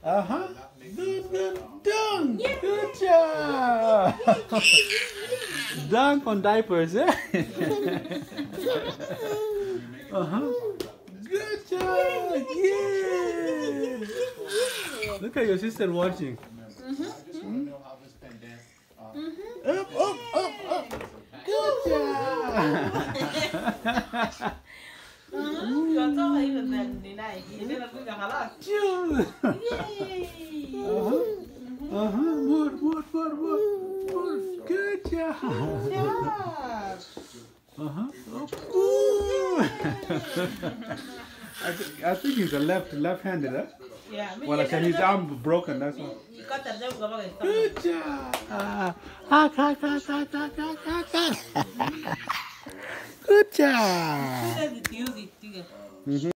Uh-huh. Good dunk. Good job. Dunk on diapers, eh? Uh-huh. Good job. Yeah. Look at your sister watching. Up, up, up, up. Good job. More. Good job. I think he's a left-handed, huh? Yeah. Well, his arm broken, that's why. Good job. Good job.